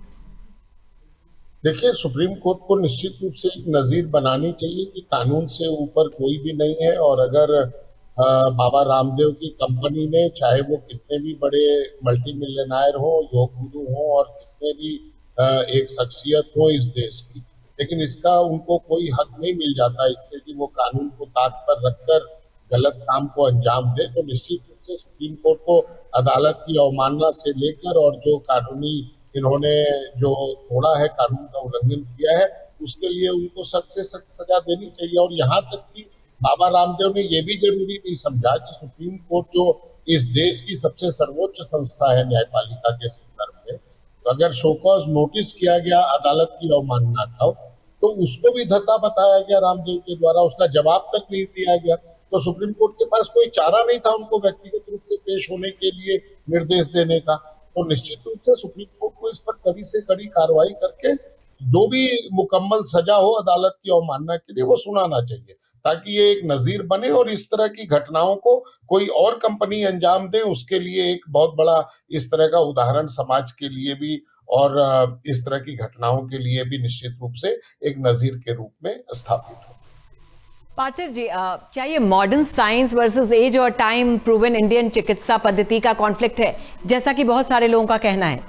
देखिए, सुप्रीम कोर्ट को निश्चित रूप से एक नजीर बनानी चाहिए कि कानून से ऊपर कोई भी नहीं है, और अगर आ, बाबा रामदेव की कंपनी ने, चाहे वो कितने भी बड़े मल्टी मिलियनायर हो, योग गुरु हो और कितने भी आ, एक शख्सियत हो इस देश की, लेकिन इसका उनको कोई हक नहीं मिल जाता इससे कि वो कानून को ताक पर रखकर गलत काम को अंजाम दे, तो निश्चित रूप से सुप्रीम कोर्ट को अदालत की अवमानना से लेकर और जो कानूनी इन्होंने जो तोड़ा है, कानून का उल्लंघन किया है, उसके लिए उनको सख्त से सख्त सजा देनी चाहिए। और यहाँ तक कि बाबा रामदेव ने ये भी जरूरी नहीं समझा कि सुप्रीम कोर्ट जो इस देश की सबसे सर्वोच्च संस्था है न्यायपालिका के संदर्भ में, अगर शोकॉज नोटिस किया गया अदालत की अवमानना का, तो उसको भी धत्ता बताया गया रामदेव के द्वारा, उसका जवाब तक नहीं दिया गया, तो सुप्रीम कोर्ट के पास कोई चारा नहीं था उनको व्यक्तिगत रूप से पेश होने के लिए निर्देश देने का। तो निश्चित रूप से सुप्रीम कोर्ट को इस पर कड़ी से कड़ी कार्रवाई करके जो भी मुकम्मल सजा हो अदालत की अवमानना के लिए वो सुनाना चाहिए, ताकि ये एक नजीर बने और इस तरह की घटनाओं को कोई और कंपनी अंजाम दे, उसके लिए एक बहुत बड़ा इस तरह का उदाहरण समाज के लिए भी और इस तरह की घटनाओं के लिए भी निश्चित रूप से एक नजीर के रूप में स्थापित हो। पार्थिव जी, आ, क्या ये मॉडर्न साइंस वर्सेस एज और टाइम प्रूवन इंडियन चिकित्सा पद्धति का कॉन्फ्लिक्ट है, जैसा कि बहुत सारे लोगों का कहना है?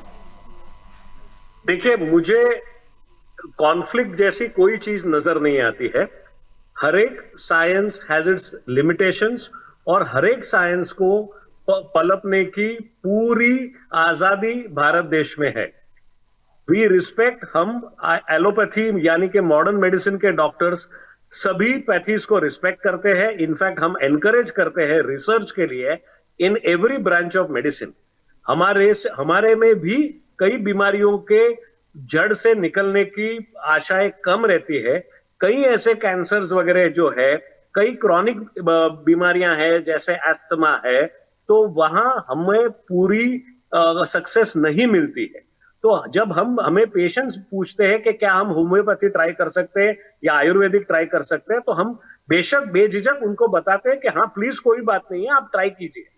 देखिए, मुझे कॉन्फ्लिक्ट जैसी कोई चीज नजर नहीं आती है। हर एक साइंस हैज इट्स लिमिटेशंस और हर एक साइंस को पलपने की पूरी आजादी भारत देश में है। वी रिस्पेक्ट, हम एलोपैथी यानी कि मॉडर्न मेडिसिन के डॉक्टर्स सभी पैथीज को रिस्पेक्ट करते हैं। इनफैक्ट हम एनकरेज करते हैं रिसर्च के लिए in every branch of medicine. हमारे हमारे में भी कई बीमारियों के जड़ से निकलने की आशाएं कम रहती है। कई ऐसे कैंसर्स वगैरह जो है, कई क्रॉनिक बीमारियां हैं जैसे एस्थमा है, तो वहां हमें पूरी सक्सेस नहीं मिलती है। तो जब हम हमें पेशेंट्स पूछते हैं कि क्या हम होम्योपैथी ट्राई कर सकते हैं या आयुर्वेदिक ट्राई कर सकते हैं, तो हम बेशक बेझिझक उनको बताते हैं कि हाँ प्लीज कोई बात नहीं है, आप ट्राई कीजिए।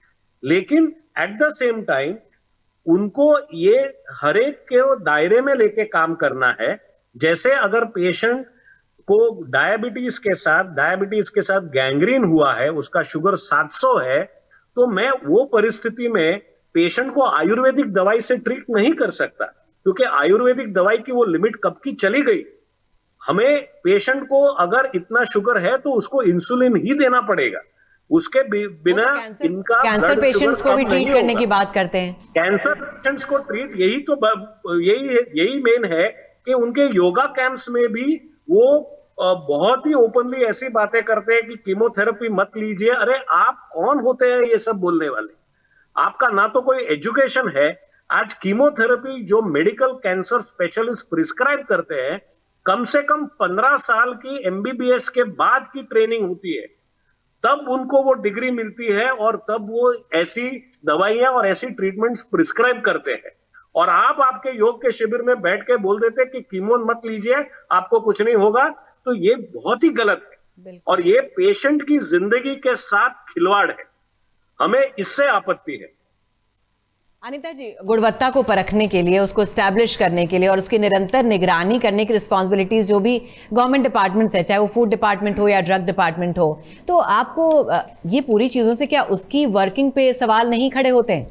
लेकिन एट द सेम टाइम उनको ये हर एक के दायरे में लेके काम करना है। जैसे अगर पेशेंट को डायबिटीज के साथ डायबिटीज के साथ गैंग्रीन हुआ है, उसका शुगर सात सौ है, तो मैं वो परिस्थिति में पेशेंट को आयुर्वेदिक दवाई से ट्रीट नहीं कर सकता, क्योंकि आयुर्वेदिक दवाई की वो लिमिट कब की चली गई। हमें पेशेंट को अगर इतना शुगर है तो उसको इंसुलिन ही देना पड़ेगा, उसके बिना कैंसर, इनका कैंसर पेशेंट्स को भी ट्रीट करने की बात करते हैं। कैंसर पेशेंट्स को ट्रीट, यही तो यही यही मेन है कि उनके योगा कैंप्स में भी वो बहुत ही ओपनली ऐसी बातें करते हैं कि कीमोथेरेपी मत लीजिए। अरे आप कौन होते हैं ये सब बोलने वाले? आपका ना तो कोई एजुकेशन है। आज कीमोथेरेपी जो मेडिकल कैंसर स्पेशलिस्ट प्रिस्क्राइब करते हैं, कम से कम पंद्रह साल की एमबीबीएस के बाद की ट्रेनिंग होती है, तब उनको वो डिग्री मिलती है और तब वो ऐसी दवाइयां और ऐसी ट्रीटमेंट्स प्रिस्क्राइब करते हैं। और आप आपके योग के शिविर में बैठ के बोल देते कि कीमो मत लीजिए, आपको कुछ नहीं होगा, तो ये बहुत ही गलत है और ये पेशेंट की जिंदगी के साथ खिलवाड़ है। हमें इससे आपत्ति है। अनीता जी, गुणवत्ता को परखने के लिए, उसको एस्टैब्लिश करने के लिए और उसकी निरंतर निगरानी करने की रिस्पॉन्सिबिलिटीज जो भी गवर्नमेंट डिपार्टमेंट्स है, चाहे वो फूड डिपार्टमेंट हो या ड्रग डिपार्टमेंट हो, तो आपको ये पूरी चीजों से क्या उसकी वर्किंग पे सवाल नहीं खड़े होते हैं?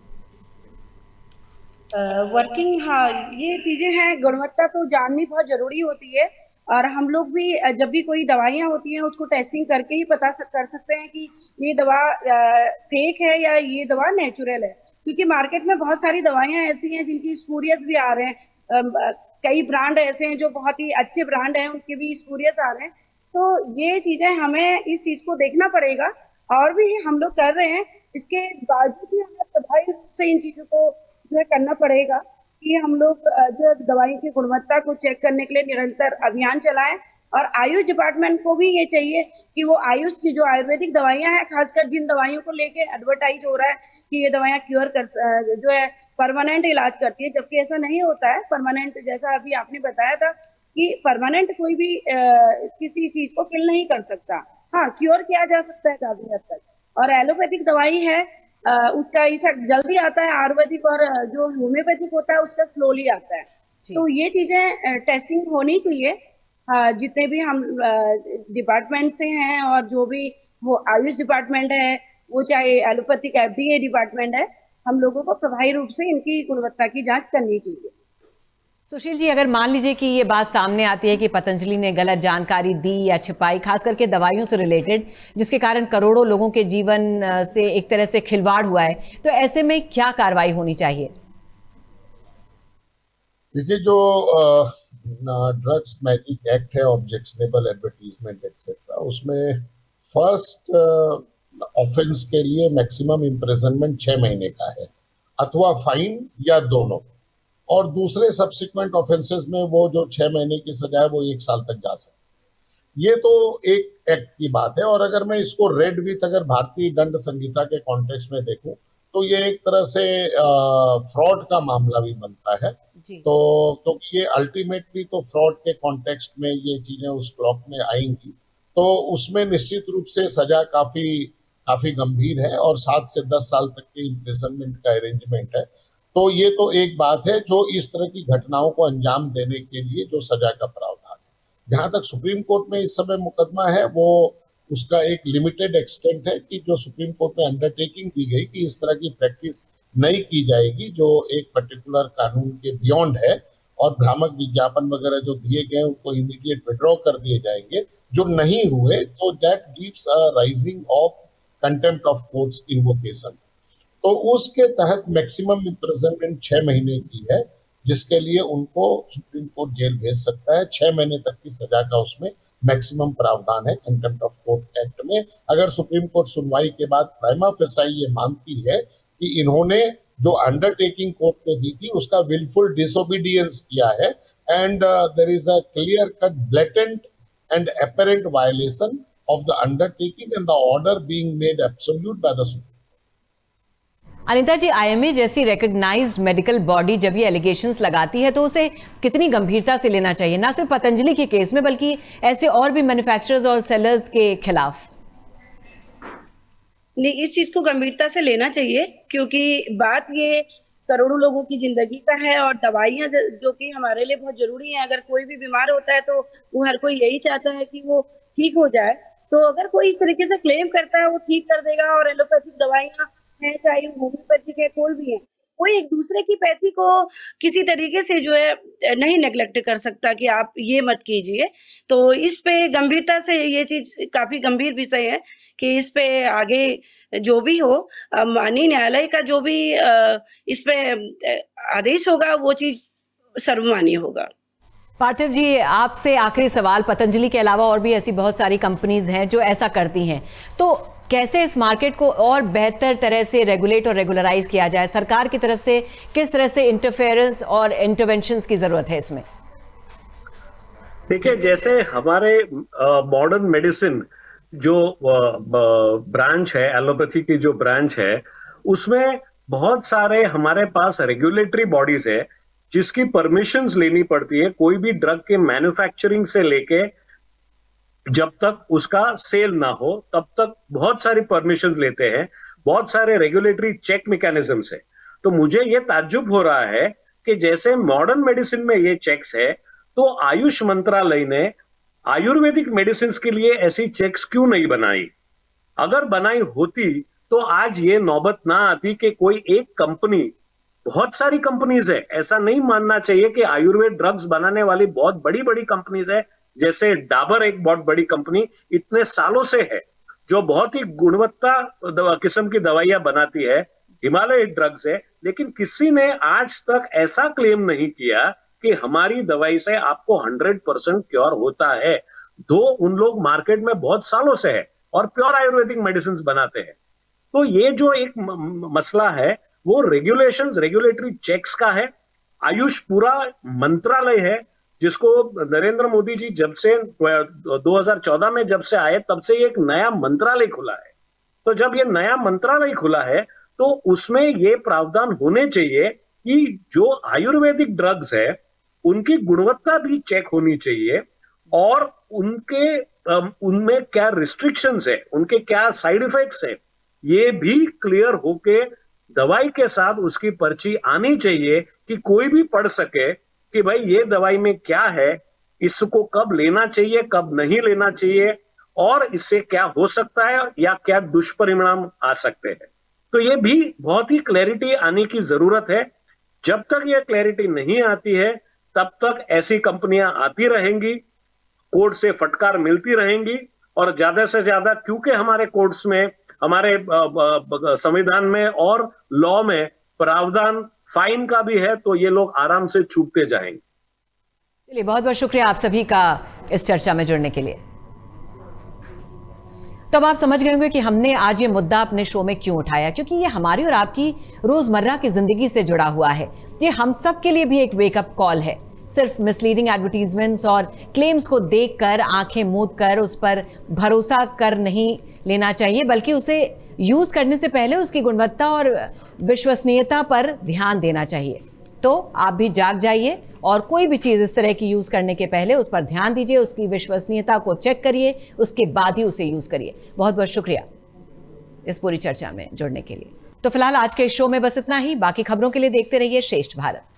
वर्किंग uh, हाँ, ये चीजें हैं। गुणवत्ता तो जाननी बहुत जरूरी होती है और हम लोग भी जब भी कोई दवाइयाँ होती हैं उसको टेस्टिंग करके ही पता कर सकते हैं कि ये दवा फेक है या ये दवा नेचुरल है, क्योंकि मार्केट में बहुत सारी दवाइयाँ ऐसी हैं जिनकी स्पूरियस भी आ रहे हैं। कई ब्रांड ऐसे हैं जो बहुत ही अच्छे ब्रांड हैं, उनके भी स्पूरियस आ रहे हैं। तो ये चीजें हमें इस चीज को देखना पड़ेगा और भी हम लोग कर रहे हैं। इसके बावजूद भी हमें प्रभावी रूप से इन चीजों को जो है करना पड़ेगा कि हम लोग जो दवाई की गुणवत्ता को चेक करने के लिए निरंतर अभियान चलाएं। और आयुष डिपार्टमेंट को भी ये चाहिए कि वो आयुष की जो आयुर्वेदिक दवाइयां हैं, खासकर जिन दवाइयों को लेके एडवर्टाइज हो रहा है कि ये दवाइयां क्योर कर जो है परमानेंट इलाज करती है, जबकि ऐसा नहीं होता है। परमानेंट, जैसा अभी आपने बताया था कि परमानेंट कोई भी आ, किसी चीज को किल नहीं कर सकता। हाँ, क्योर किया जा सकता है काफी हद तक। और एलोपैथिक दवाई है, आ, उसका इफेक्ट जल्दी आता है। आयुर्वेदिक और जो होम्योपैथिक होता है उसका स्लोली आता है। तो ये चीजें टेस्टिंग होनी चाहिए। हाँ, जितने भी हम डिपार्टमेंट से हैं और जो भी वो आयुष डिपार्टमेंट है, वो चाहे एलोपैथिक एफडीए डिपार्टमेंट है, हम लोगों को प्रभावी रूप से इनकी गुणवत्ता की जांच करनी चाहिए। सुशील जी, अगर मान लीजिए कि ये बात सामने आती है कि पतंजलि ने गलत जानकारी दी या छिपाई, खास करके दवाइयों से रिलेटेड, जिसके कारण करोड़ों लोगों के जीवन से एक तरह से खिलवाड़ हुआ है, तो ऐसे में क्या कार्रवाई होनी चाहिए? देखिए, जो ड्रग्स मैजिक एक्ट है, ऑब्जेक्शनेबल एडवर्टीजमेंट एक्सेट्रा, उसमें फर्स्ट ऑफेंस के लिए मैक्सिमम इम्प्रिजनमेंट छह महीने का है अथवा फाइन या दोनों, और दूसरे सब्सिक्वेंट ऑफेंसेस में वो जो छह महीने की सजा है वो एक साल तक जा सकती है। ये तो एक एक्ट की बात है। और अगर मैं इसको रेड विथ अगर भारतीय दंड संहिता के कॉन्टेक्स्ट में देखूं तो ये एक तरह से फ्रॉड का मामला भी बनता है। तो क्योंकि ये अल्टीमेटली तो फ्रॉड के कॉन्टेक्स्ट में ये चीजें उस क्लॉक में आएंगी, तो उसमें निश्चित रूप से सजा काफी काफी गंभीर है और सात से दस साल तक के इम्प्रिजनमेंट का अरेंजमेंट है। तो ये तो एक बात है जो इस तरह की घटनाओं को अंजाम देने के लिए जो सजा का प्रावधान है। जहां तक सुप्रीम कोर्ट में इस समय मुकदमा है, वो उसका एक लिमिटेड एक्सटेंट है कि जो सुप्रीम कोर्ट में अंडरटेकिंग दी गई कि इस तरह की प्रैक्टिस नहीं की जाएगी जो एक पर्टिकुलर कानून के बियॉन्ड है, और भ्रामक विज्ञापन वगैरह जो दिए गए उनको इमीडिएट विड्रॉ कर दिए जाएंगे। जो नहीं हुए तो that gives a rising of contempt of courts invocation. तो उसके तहत मैक्सिमम इम्प्रिजनमेंट छह महीने की है, जिसके लिए उनको सुप्रीम कोर्ट जेल भेज सकता है। छह महीने तक की सजा का उसमें मैक्सिमम प्रावधान है कंटेम्प्ट ऑफ कोर्ट एक्ट में। अगर सुप्रीम कोर्ट सुनवाई के बाद प्राइमा फेसाई ये मानती है कि इन्होंने जो अंडरटेकिंग कोर्ट को दी थी उसका विलफुल डिसोबीडियंस किया है, and there is a clear cut blatant and apparent violation of the undertaking and the order being made absolute by the supreme. Anita ji, IMA जैसी रिकॉग्नाइज्ड मेडिकल बॉडी जब ये एलिगेशंस लगाती है तो उसे कितनी गंभीरता से लेना चाहिए, ना सिर्फ पतंजलि के केस में बल्कि ऐसे और भी मैन्युफैक्चरर्स और सेलर्स के खिलाफ? इस चीज को गंभीरता से लेना चाहिए, क्योंकि बात ये करोड़ों लोगों की जिंदगी का है और दवाइयाँ जो कि हमारे लिए बहुत जरूरी है। अगर कोई भी बीमार होता है तो वो हर कोई यही चाहता है कि वो ठीक हो जाए। तो अगर कोई इस तरीके से क्लेम करता है वो ठीक कर देगा और एलोपैथिक दवाइयाँ हैं, चाहे होम्योपैथिक है, कोई भी है, कोई एक दूसरे की पैथी को किसी तरीके से जो है नहीं नेग्लेक्ट कर सकता कि आप ये मत कीजिए। तो इस पे गंभीरता से, ये चीज काफी गंभीर विषय है कि इस पे आगे जो भी हो, माननीय न्यायालय का जो भी इस पे आदेश होगा वो चीज सर्वमान्य होगा। पार्थिव जी, आपसे आखिरी सवाल, पतंजलि के अलावा और भी ऐसी बहुत सारी कंपनीज हैं जो ऐसा करती हैं, तो कैसे इस मार्केट को और बेहतर तरह से रेगुलेट और रेगुलराइज किया जाए? सरकार की तरफ से किस तरह से इंटरफेरेंस और इंटरवेंशंस की जरूरत है इसमें? देखिए, जैसे हमारे मॉडर्न मेडिसिन जो ब्रांच है, एलोपैथी की जो ब्रांच है, उसमें बहुत सारे हमारे पास रेगुलेटरी बॉडीज है जिसकी परमिशंस लेनी पड़ती है। कोई भी ड्रग के मैन्युफैक्चरिंग से लेके जब तक उसका सेल ना हो तब तक बहुत सारी परमिशंस लेते हैं, बहुत सारे रेगुलेटरी चेक मैकेनिज्म्स है। तो मुझे ये ताज्जुब हो रहा है कि जैसे मॉडर्न मेडिसिन में ये चेक्स है, तो आयुष मंत्रालय ने आयुर्वेदिक मेडिसिन के लिए ऐसी चेक्स क्यों नहीं बनाई? अगर बनाई होती तो आज ये नौबत ना आती कि कोई एक कंपनी, बहुत सारी कंपनीज है, ऐसा नहीं मानना चाहिए कि आयुर्वेद ड्रग्स बनाने वाली बहुत बड़ी बड़ी कंपनीज है, जैसे डाबर एक बहुत बड़ी कंपनी इतने सालों से है जो बहुत ही गुणवत्ता किस्म की दवाइयां बनाती है, हिमालय ड्रग्स है, लेकिन किसी ने आज तक ऐसा क्लेम नहीं किया कि हमारी दवाई से आपको हंड्रेड परसेंट क्योर होता है। दो उन लोग मार्केट में बहुत सालों से है और प्योर आयुर्वेदिक मेडिसिन बनाते हैं। तो ये जो एक मसला है वो रेगुलेशंस, रेगुलेटरी चेक्स का है। आयुष पूरा मंत्रालय है जिसको नरेंद्र मोदी जी जब से दो हज़ार चौदह में जब से आए तब से एक नया मंत्रालय खुला है। तो जब ये नया मंत्रालय खुला है तो उसमें ये प्रावधान होने चाहिए कि जो आयुर्वेदिक ड्रग्स है उनकी गुणवत्ता भी चेक होनी चाहिए और उनके उनमें क्या रिस्ट्रिक्शंस है, उनके क्या साइड इफेक्ट्स है, ये भी क्लियर होके दवाई के साथ उसकी पर्ची आनी चाहिए कि कोई भी पढ़ सके कि भाई ये दवाई में क्या है, इसको कब लेना चाहिए, कब नहीं लेना चाहिए और इससे क्या हो सकता है या क्या दुष्परिणाम आ सकते हैं। तो ये भी बहुत ही क्लैरिटी आने की जरूरत है। जब तक ये क्लैरिटी नहीं आती है तब तक ऐसी कंपनियां आती रहेंगी, कोर्ट से फटकार मिलती रहेंगी और ज्यादा से ज्यादा, क्योंकि हमारे कोर्ट्स में, हमारे संविधान में और लॉ में प्रावधान फाइन का भी है, तो ये लोग आराम से छूटते जाएंगे। चलिए, बहुत बहुत शुक्रिया आप सभी का इस चर्चा में जुड़ने के लिए। तो अब आप समझ गए होंगे कि हमने आज ये मुद्दा अपने शो में क्यों उठाया, क्योंकि ये हमारी और आपकी रोजमर्रा की जिंदगी से जुड़ा हुआ है। ये हम सब के लिए भी एक वेकअप कॉल है। सिर्फ मिसलीडिंग एडवर्टीजमेंट्स और क्लेम्स को देखकर आंखें मूंद कर उस पर भरोसा कर नहीं लेना चाहिए, बल्कि उसे यूज करने से पहले उसकी गुणवत्ता और विश्वसनीयता पर ध्यान देना चाहिए। तो आप भी जाग जाइए और कोई भी चीज इस तरह की यूज करने के पहले उस पर ध्यान दीजिए, उसकी विश्वसनीयता को चेक करिए, उसके बाद ही उसे यूज करिए। बहुत बहुत शुक्रिया इस पूरी चर्चा में जुड़ने के लिए। तो फिलहाल आज के शो में बस इतना ही। बाकी खबरों के लिए देखते रहिए श्रेष्ठ भारत।